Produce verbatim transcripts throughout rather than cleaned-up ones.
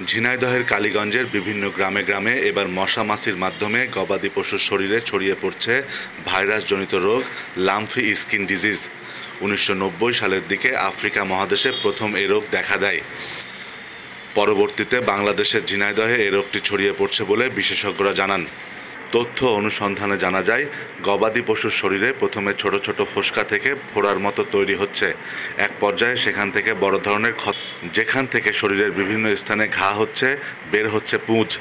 ঝিনাইদহের কালীগঞ্জের বিভিন্ন গ্রামে গ্রামে এবার মশা মাছির মাধ্যমে গবাদি পশুর শরীরে ছড়িয়ে পড়ছে ভাইরাসজনিত রোগ লাম্ফি স্কিন ডিজিজ। উনিশশো নব্বই সালের দিকে আফ্রিকা মহাদেশে প্রথম এই রোগ দেখা দেয়। পরবর্তীতে বাংলাদেশের ঝিনাইদহে এই রোগটি ছড়িয়ে পড়ছে বলে বিশেষজ্ঞরা জানান। তথ্য অনুসন্ধানে জানা যায়, গবাদি পশুর শরীরে প্রথমে ছোট ছোট ফোসকা থেকে ফোড়ার মতো তৈরি হচ্ছে। এক পর্যায়ে সেখান থেকে বড় ধরনের ক্ষত, যেখান থেকে শরীরের বিভিন্ন স্থানে ঘা হচ্ছে, বের হচ্ছে পুঁজ।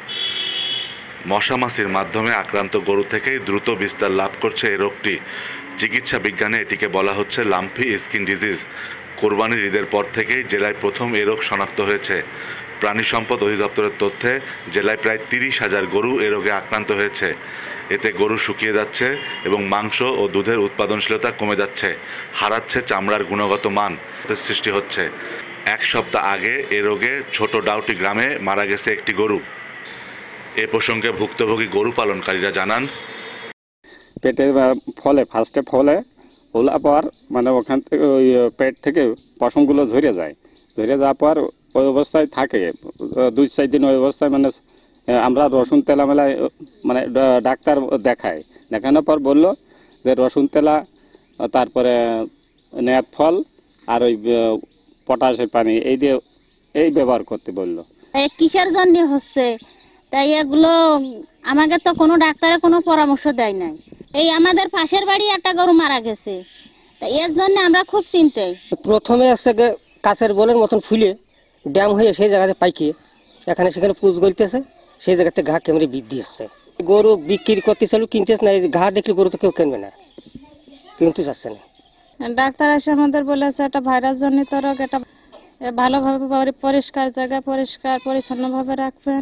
মশা মাছির মাধ্যমে আক্রান্ত গরু থেকেই দ্রুত বিস্তার লাভ করছে এই রোগটি। চিকিৎসা বিজ্ঞানে এটিকে বলা হচ্ছে লাম্ফি স্কিন ডিজিজ। কোরবানির ঈদের পর থেকেই জেলায় প্রথম এ রোগ শনাক্ত হয়েছে। প্রাণী সম্পদ অধিদপ্তরের তথ্যে জেলায় প্রায় তিরিশ হাজার গরু এ রোগে আক্রান্ত হয়েছে। এতে গরু শুকিয়ে যাচ্ছে এবং মাংস ও দুধের উৎপাদনশীলতা কমে যাচ্ছে, হারাচ্ছে চামড়ার গুণগত মান সৃষ্টি হচ্ছে। এক সপ্তাহ আগে এ রোগে ছোট ডাউটি গ্রামে মারা গেছে একটি গরু। এ প্রসঙ্গে ভুক্তভোগী গরু পালনকারীরা জানান, পেটে ফলে ফার্স্টে ফলে ফোলার পর মানে ওখান থেকে ওই পেট থেকে পশমগুলো ঝরে যায়, ঝরে যাওয়ার পর ওই অবস্থায় থাকে দুই চার দিন। ওই অবস্থায় মানে আমরা রসুন তেলা মেলায় মানে ডাক্তার দেখায়, দেখানোর পর বললো যে রসুন তেলা, তারপরে নেট ফল আর ওই পটাশের পানি এই দিয়ে এই ব্যবহার করতে বললো। কিসের জন্য হচ্ছে তাই এগুলো আমাকে তো কোনো ডাক্তারে কোনো পরামর্শ দেয় নাই। এই আমাদের পাশের বাড়ি একটা গরু মারা গেছে, তাই এর জন্য আমরা খুব চিন্তায়। প্রথমে আছে কাছের বলের মতন ফুলে ড্যাম হয়ে সেই জায়গাতে পাইকিয়ে এখানে সেখানে পুজ গলতেছে, সেই জায়গাতে ঘা কেমন বৃদ্ধি হচ্ছে। গরু বিক্রি করতে চালু কিনতেছে না, ঘা দেখলে গরু তো কেউ কিনবে না, কিনতে চাচ্ছে না। ডাক্তার এসে আমাদের বলেছে এটা ভাইরাস জনিত রোগ, এটা ভালোভাবে পরিষ্কার জায়গায় পরিষ্কার পরিচ্ছন্নভাবে রাখবেন,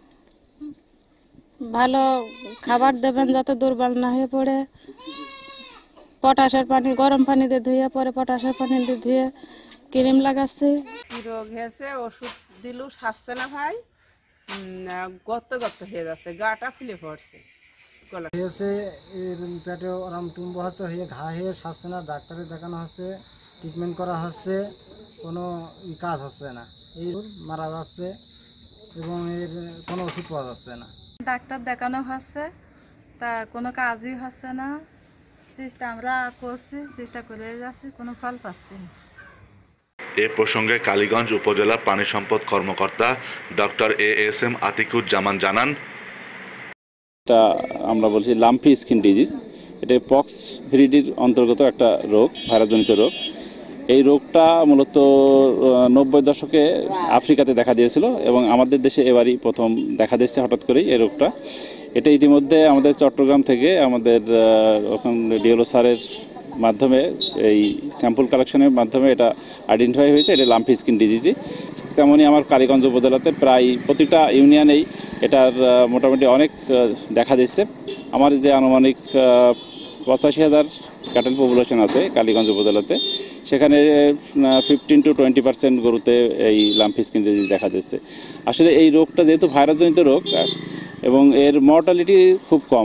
ভালো খাবার দেবেন যাতে দুর্বল না হয়ে পড়ে, পটাশের পানি গরম পানি দিয়ে ধুয়ে পরে পটাশের পানি দিয়ে ধুয়ে ক্রিম লাগাচ্ছে। রোগ হয়েছে, ওষুধ দিলেও সারছে না ভাই, গত গত হয়ে যাচ্ছে, গাটা ফুলে পড়ছে, হয়েছে পেটে আরাম টুম্ব হচ্ছে, হয়ে ঘা হয়ে সারছে না। ডাক্তারে দেখানো হচ্ছে, ট্রিটমেন্ট করা হচ্ছে, কোনো কাজ হচ্ছে না, এই মারা যাচ্ছে এবং এর কোনো ওষুধ পাওয়া যাচ্ছে না। ডাক্তার দেখানো হচ্ছে, তা কোনো কাজই হচ্ছে না। চেষ্টা আমরা করছি, চেষ্টা করে যাচ্ছি, কোনো ফল পাচ্ছি না। এ প্রসঙ্গে কালীগঞ্জ উপজেলা প্রাণী সম্পদ কর্মকর্তা doctor A S M Atiquzzaman জানান, এটা আমরা বলছি লাম্ফি স্কিন ডিজিজ। এটা পক্স ভিরিডির অন্তর্গত একটা রোগ, ভাইরাসজনিত রোগ। এই রোগটা মূলত নব্বই দশকে আফ্রিকাতে দেখা দিয়েছিল এবং আমাদের দেশে এবারই প্রথম দেখা দিয়েছে হঠাৎ করেই এই রোগটা। এটা ইতিমধ্যে আমাদের চট্টগ্রাম থেকে আমাদের ওখান ডিএলও স্যারের মাধ্যমে এই স্যাম্পল কালেকশনের মাধ্যমে এটা আইডেন্টিফাই হয়েছে, এটা লাম্ফি স্কিন ডিজিজই। তেমনই আমার কালীগঞ্জ উপজেলাতে প্রায় প্রতিটা ইউনিয়নেই এটার মোটামুটি অনেক দেখা দিচ্ছে। আমার যে আনুমানিক পঁচাশি হাজার ক্যাটেল পপুলেশন আছে কালীগঞ্জ উপজেলাতে, সেখানে ফিফটিন টু টোয়েন্টি পার্সেন্ট গরুতে এই লাম্ফি স্কিন ডিজিজ দেখা দিচ্ছে। আসলে এই রোগটা যেহেতু ভাইরাসজনিত রোগ এবং এর মর্টালিটি খুব কম,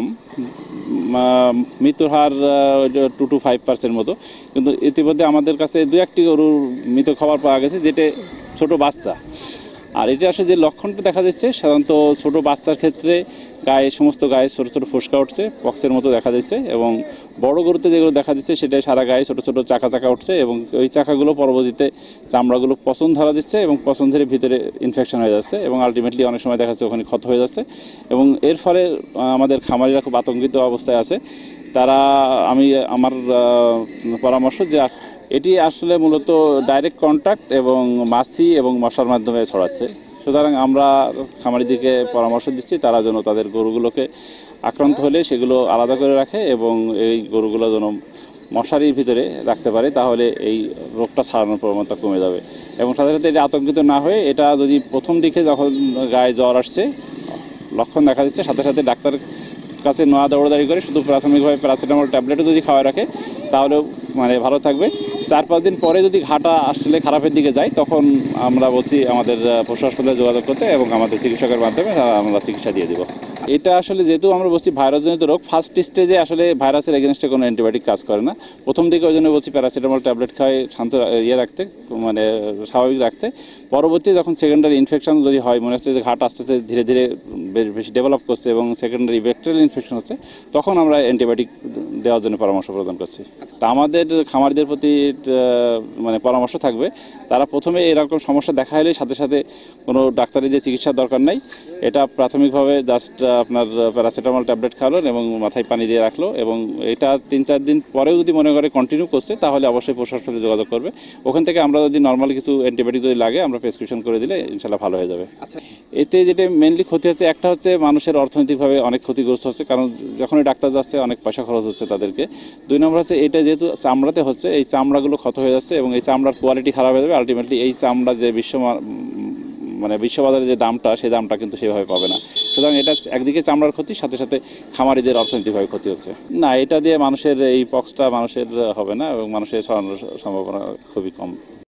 মৃত্যুর হার টু টু ফাইভ পার্সেন্ট মতো, কিন্তু ইতিমধ্যে আমাদের কাছে দু একটি গরুর মৃত খবর পাওয়া গেছে যেটা ছোট বাচ্চা। আর এটা আসলে যে লক্ষণটা দেখা যাচ্ছে সাধারণত ছোট বাচ্চার ক্ষেত্রে গায়ে সমস্ত গায়ে ছোটো ছোটো ফোসকা উঠছে, পক্সের মতো দেখা দিচ্ছে, এবং বড় গরুতে যেগুলো দেখা দিচ্ছে সেটা সারা গায়ে ছোটো ছোটো চাকা চাকা উঠছে এবং ওই চাকাগুলো পরবর্তীতে চামড়াগুলো পছন্দ ধরা দিচ্ছে এবং পছন্দ ধরে ভিতরে ইনফেকশন হয়ে যাচ্ছে এবং আলটিমেটলি অনেক সময় দেখা যাচ্ছে ওখানে ক্ষত হয়ে যাচ্ছে। এবং এর ফলে আমাদের খামারিরা খুব আতঙ্কিত অবস্থায় আছে। তারা আমি আমার পরামর্শ যে এটি আসলে মূলত ডাইরেক্ট কন্ট্যাক্ট এবং মাছি এবং মশার মাধ্যমে ছড়াচ্ছে। সুতরাং আমরা খামারিদেরকে পরামর্শ দিচ্ছি তারা যেন তাদের গরুগুলোকে আক্রান্ত হলে সেগুলো আলাদা করে রাখে এবং এই গরুগুলো যেন মশারির ভিতরে রাখতে পারে, তাহলে এই রোগটা ছড়ানোর প্রবণতা কমে যাবে। এবং সাধারণত এটা আতঙ্কিত না হয়ে, এটা যদি প্রথম দিকে যখন গায়ে জ্বর আসছে লক্ষণ দেখা দিচ্ছে, সাথে সাথে ডাক্তারের কাছে নোয়া দৌড়াদৌড়ি করে শুধু প্রাথমিকভাবে প্যারাসিটামল ট্যাবলেটও যদি খাওয়া রাখে তাহলেও মানে ভালো থাকবে। চার পাঁচ দিন পরে যদি ঘাটা আসলে খারাপের দিকে যায় তখন আমরা বলছি আমাদের পশু হাসপাতালে যোগাযোগ করতে এবং আমাদের চিকিৎসকের মাধ্যমে আমরা চিকিৎসা দিয়ে দেব। এটা আসলে যেহেতু আমরা বলছি ভাইরাসজনিত রোগ, ফার্স্ট স্টেজে আসলে ভাইরাসের এগেনস্টে কোনো অ্যান্টিবায়োটিক কাজ করে না। প্রথম দিকে ওই জন্য বলছি প্যারাসিটামল ট্যাবলেট খাওয়াই শান্ত ইয়ে রাখতে, মানে স্বাভাবিক রাখতে। পরবর্তী যখন সেকেন্ডারি ইনফেকশন যদি হয়, মনে হচ্ছে যে ঘাট আস্তে আস্তে ধীরে ধীরে বেশি ডেভেলপ করছে এবং সেকেন্ডারি ব্যাকটেরিয়াল ইনফেকশন হচ্ছে, তখন আমরা অ্যান্টিবায়োটিক দেওয়ার জন্য পরামর্শ প্রদান করছি। তা আমাদের খামারিদের প্রতি মানে পরামর্শ থাকবে, তারা প্রথমে এরকম সমস্যা দেখা হলে সাথে সাথে কোনো ডাক্তারি দিয়ে চিকিৎসার দরকার নাই। এটা প্রাথমিকভাবে জাস্ট আপনার প্যারাসিটামল ট্যাবলেট খাওয়ালেন এবং মাথায় পানি দিয়ে রাখলো, এবং এটা তিন চার দিন পরেও যদি মনে করে কন্টিনিউ করছে তাহলে অবশ্যই পশু হাসপাতালে যোগাযোগ করবে। ওখান থেকে আমরা যদি নর্মাল কিছু অ্যান্টিবায়োটিক যদি লাগে আমরা প্রেসক্রিপশন করে দিলে ইনশাল্লাহ ভালো হয়ে যাবে। আচ্ছা, এতে যেটা মেনলি ক্ষতি হচ্ছে, একটা হচ্ছে মানুষের অর্থনৈতিকভাবে অনেক ক্ষতিগ্রস্ত হচ্ছে, কারণ যখনই ডাক্তার যাচ্ছে অনেক পয়সা খরচ হচ্ছে তাদেরকে। দুই নম্বর হচ্ছে এটা যেহেতু চামড়াতে হচ্ছে, এই চামড়াগুলো ক্ষত হয়ে যাচ্ছে এবং এই চামড়ার কোয়ালিটি খারাপ হয়ে যাবে। আলটিমেটলি এই চামড়া যে বিশ্ব মানে বিশ্ববাজারে যে দামটা, সেই দামটা কিন্তু সেভাবে পাবে না। সুতরাং এটা একদিকে চামড়ার ক্ষতি, সাথে সাথে খামারিদের অর্থনৈতিকভাবে ক্ষতি হচ্ছে। না, এটা দিয়ে মানুষের এই পক্সটা মানুষের হবে না এবং মানুষের ছড়ানোর সম্ভাবনা খুবই কম।